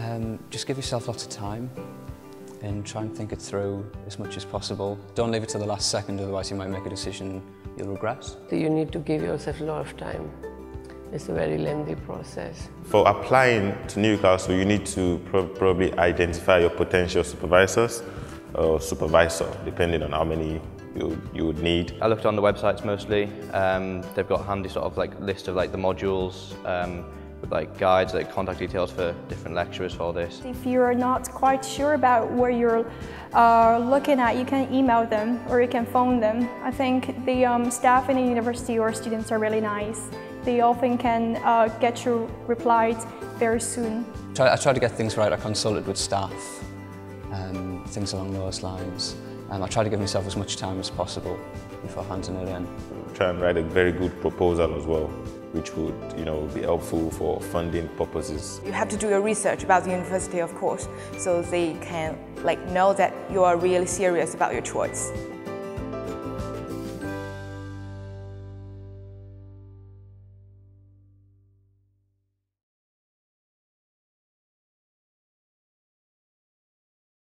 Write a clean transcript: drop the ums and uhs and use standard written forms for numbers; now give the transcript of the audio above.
Just give yourself lots of time and try and think it through as much as possible. Don't leave it to the last second, otherwise you might make a decision you'll regret. You need to give yourself a lot of time. It's a very lengthy process. For applying to Newcastle, you need to probably identify your potential supervisors or supervisor, depending on how many you would need. I looked on the websites mostly. They've got a handy sort of like list of like the modules with like guides, like contact details for different lecturers for this. If you're not quite sure about what you're looking at, you can email them or you can phone them. I think the staff in the university or students are really nice. They often can get you replied very soon. I try to get things right. I consulted with staff, things along those lines. I try to give myself as much time as possible before handing it in. Try and write a very good proposal as well, which would, be helpful for funding purposes. You have to do your research about the university, of course, so they can know that you are really serious about your choice.